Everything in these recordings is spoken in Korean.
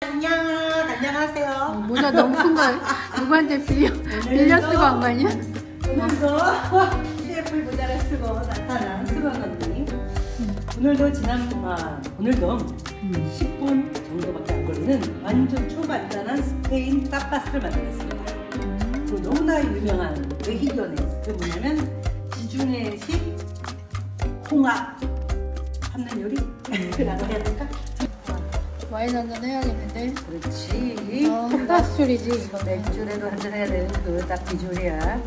안녕하세요. 모자 너무 큰 거 누구한테 빌려 쓰고 한 거 아니야? 오늘도 CF 모자를 쓰고 나타난 수건 언니. 오늘도 오늘도 10분 정도밖에 안 걸리는 완전 초간단한 스페인 타파스를 만들었습니다. 그리고 너무나 유명한 외희견의 그 뭐냐면 지중해식 홍합 삶는 요리? 라고 해야 될까? 와인 한잔 해야겠는데. 그렇지. 헛술이지. 맥주라도 한잔 해야 되는 딱 비주얼이야.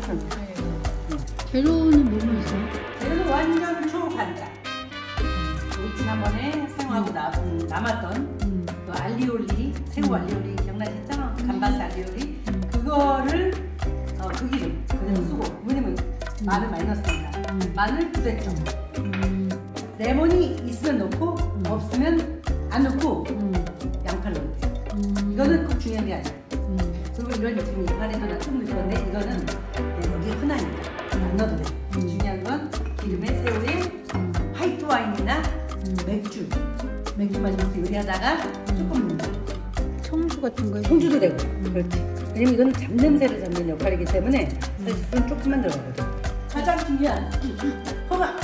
재료는 뭐뭐 있어? 재료는 완전 초간단. 우리 지난번에 생하고 남았던 그 알리올리, 새우 알리올리 기억나시죠? 감바스 알리올리. 그거를 그 기름 그대로 쓰고, 왜냐면 마늘 많이 넣었으니까 마늘 2세 쪽. 레몬이 있으면 넣고 없으면 안 넣고 양파를 넣으면 돼요. 이거는 꼭 중요한 게 아니야. 그리고 이런 지금 이파리도 좀 넣었는데 이거는 여기 흔하니까 안 넣어도 돼. 중요한 건 기름에 새우에 화이트 와인이나 맥주 마시면서 요리하다가 조금 넣는 거야. 청주 같은 거. 청주도 되고. 그렇지. 왜냐면 이건 잡냄새를 잡는 역할이기 때문에 사실 좀 조금만 들어가거든. 가장 중요한 홍합.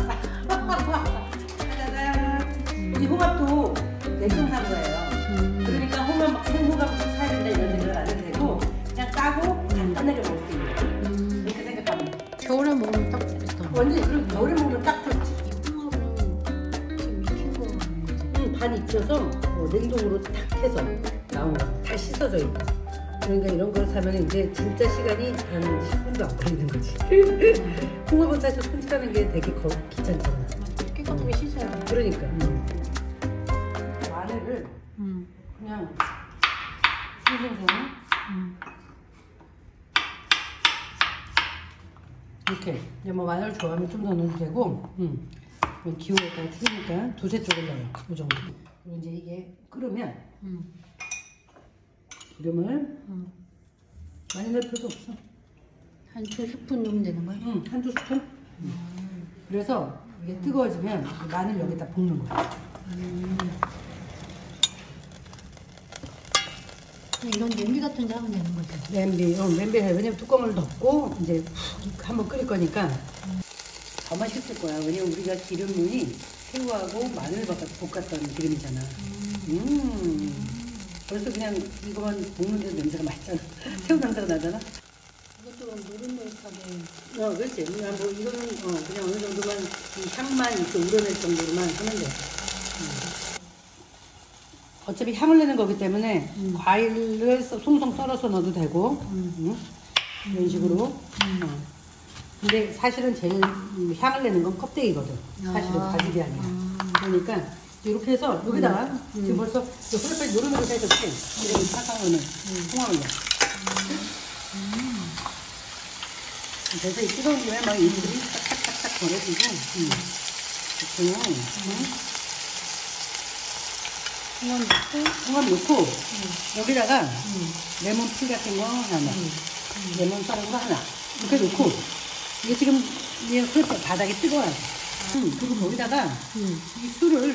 짜잔. 이 홍합도 냉동산 거예요. 그러니까 홍합 막 생홍합 사야 된다 이런 생각을 안 해도 되고 그냥 싸고 간단하게 먹을 수 있는 이렇게 생각하면 돼. 겨울에 먹으면 딱 좋겠다. 완전 그리고 겨울에 먹으면 딱 좋지. 홍합은 지금 익힌 거 먹는 거지. 반 익혀서 냉동으로 탁 해서 나온 거 다 씻어져 있고. 그러니까 이런 걸 사면 이제 진짜 시간이 한 10분도 안 걸리는 거지. 홍합은 사실 손질하는 게 되게 귀찮잖아. 깨끗하게 씻어야 돼. 그러니까 마늘을 그냥 생생생 이렇게 이제 뭐 마늘 좋아하면 좀 더 넣어도 되고 기호에 따라 틀리니까 2-3 쪽을 넣어요. 이 정도. 그리고 이제 이게 끓으면 기름을 많이 넣을 필요도 없어. 한 2스푼 정도 되는 거야? 한 2스푼? 그래서 이게 뜨거워지면 마늘 여기다 볶는 거야. 이런 냄비 같은 데 하면 되는 거지? 냄비 해. 왜냐면 뚜껑을 덮고 이제 한번 끓일 거니까 더 맛있을 거야. 왜냐면 우리가 기름이 새우하고 마늘 볶았던 기름이잖아. 벌써 그냥 이거만 볶는데도 냄새가 맛있잖아. 새우 냄새가 나잖아. 이것도 노릇노릇하게. 그렇지. 그냥 뭐 이거는 그냥 어느 정도만 향만 이렇게 우러낼 정도로만 하면 돼. 어차피 향을 내는 거기 때문에 과일을 송송 썰어서 넣어도 되고 이런 식으로. 근데 사실은 제일 향을 내는 건 껍데기거든. 사실은 과즙이 아니야. 그러니까 이렇게 해서 여기다가 지금 벌써 프라이팬 노릇노릇해졌지. 이렇게 사상으로는 홍합을 넣어. 그래서 이 뜨거운 김에 막 이들이 탁탁탁탁 버려지고 홍합 넣고 여기다가 레몬 풀 같은 거 하나, 레몬 썰은 거 하나 이렇게 넣고 이게 지금 프라이팬 바닥이 뜨거워야 돼. 그리고 거기다가 이 술을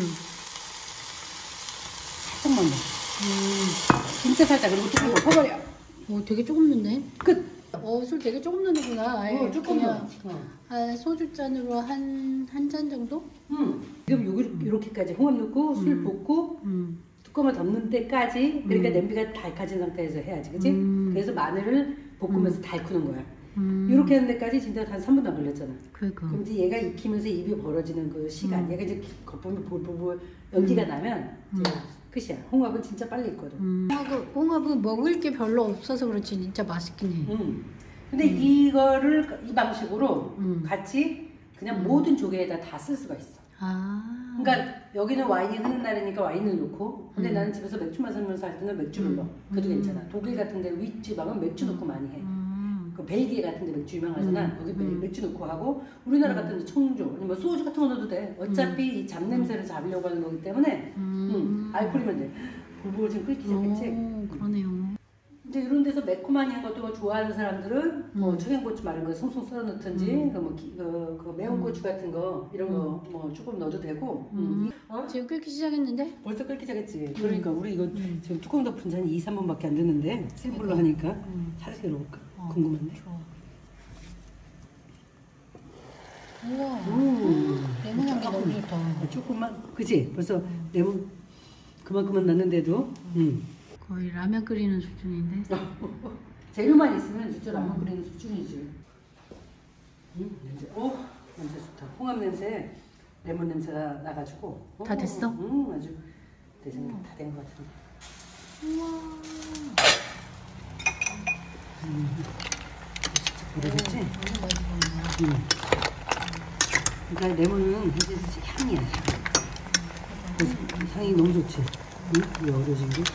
살짝만 넣어. 진짜 살짝. 그리고 뚜껑 덮어버려. 되게 조금 넣네. 끝. 술 되게 조금 넣는구나. 조금 넣어. 한 소주잔으로 한 잔 정도? 지금 요렇게까지 홍합 넣고 술 붓고 뚜껑을 덮는 때까지. 그러니까 냄비가 달카진 상태에서 해야지, 그치? 그래서 마늘을 볶으면서 달구는 거야. 이렇게 하는 데까지 진짜 한 3분도 안 걸렸잖아. 그러니까. 그럼 이제 얘가 익히면서 입이 벌어지는 그 시간, 얘가 이제 거품이 볼볼 연기가 나면 이제 끝이야. 홍합은 진짜 빨리 익거든. 홍합은 먹을 게 별로 없어서 그렇지 진짜 맛있긴 해. 근데 이거를 이 방식으로 같이 그냥 모든 조개에다 다 쓸 수가 있어. 그러니까 여기는 와인이 흐는 날이니까 와인을 넣고, 근데 나는 집에서 맥주 마시면서 할 때는 맥주를 넣어. 그래도 괜찮아. 독일 같은 데 윗지방은 맥주 넣고 많이 해. 그 벨기에 같은 데 맥주 유명하잖아. 거기 맥주 넣고 하고, 우리나라 같은 데 청주, 아니면 뭐 소주 같은 거 넣어도 돼. 어차피 이 잡냄새를 잡으려고 하는 거기 때문에 알코올이면 돼. 불불 지금 끓기 시작했지? 그러네요. 이제 이런 데서 매콤한 것도 좋아하는 사람들은 뭐 청양고추 말은 거 송송 썰어 넣든지 그 매운 고추 같은 거 이런 거 뭐 조금 넣어도 되고. 지금 끓기 시작했는데? 벌써 끓기 시작했지. 그러니까 우리 이거 지금 뚜껑 덮은 지 한 2, 3분밖에 안 됐는데 센 불로 하니까 살살 넣을까? 궁금하네. 좋아. 우와. 레몬 향기 너무 좋다. 조금만, 그치? 벌써 레몬 그만큼만 넣는데도. 거의 라면 끓이는 수준인데. 재료만 있으면 진짜 라면 끓이는 수준이지. 냄새, 냄새 좋다. 홍합 냄새, 레몬 냄새가 나가지고. 다 됐어? 아주 내 생각 다 된 것 같은데. 우와. 모르겠지? 완전 맛있어 보인다. 그러니까 레몬은 이제 향이야. 그래서 향이 너무 좋지. 이 어려진 게.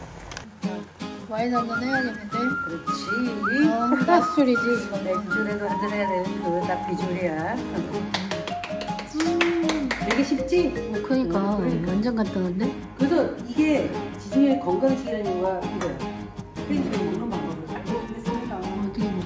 와인 한잔 해야겠는데? 그렇지. 낮술이지 이거. 맥주라도 한잔 해야 되는 거딱 비주얼이야. 되게 쉽지? 그러니까 그러니까. 완전 간단한데? 그래서 이게 지중해 건강식이라는 이유가 이거야. 프렌치를 먹는 방법을 알고 있습니다. 어떻게 먹어?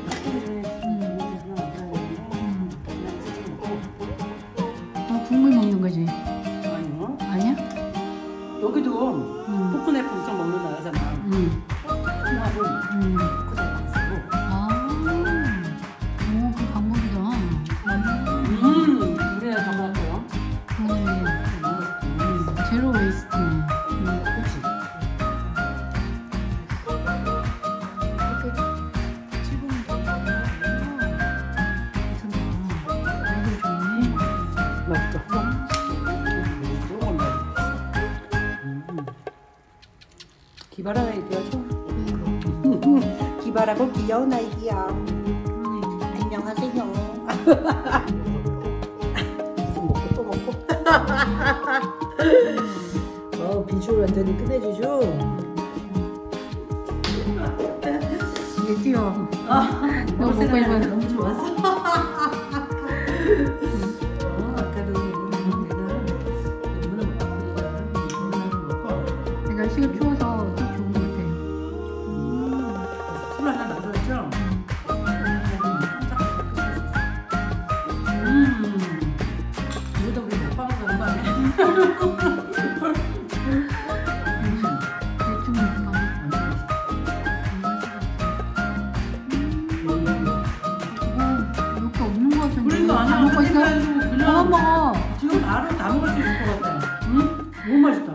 국물 먹는 거지? 아니요. 아니야? 여기도 코코넛 엄청 먹는 나라잖아. 홍합은 코코넛 쓰고. 오, 그 방법이다. 우리나라 정말 그러네. 제로 웨이스트네. 그렇지. 이렇게 찍으면 되구나. 괜찮다. 아이들 좋네. 맛있다. 조금 기발한 아이디어죠? 기발하고 귀여운 아이디어. 안녕하세요. 계속 먹고 또 먹고. 비주얼 완전히 끝내주죠? 이게 뛰어. 너무 먹고 싶어. 너무 좋았어. 아까도 날씨가 추워서 더 좋은 것 같아. 술 하나 만들었죠? 이거도 우리 먹방에서 온거 아니야? 대충 먹는 거. 이렇게 없는 거 같은데. 그러니까 아니야. 다 먹고 있어? 그냥 그만 먹어. 지금 바로 다 먹을 수 있을 것 같아. 응? 너무 맛있다.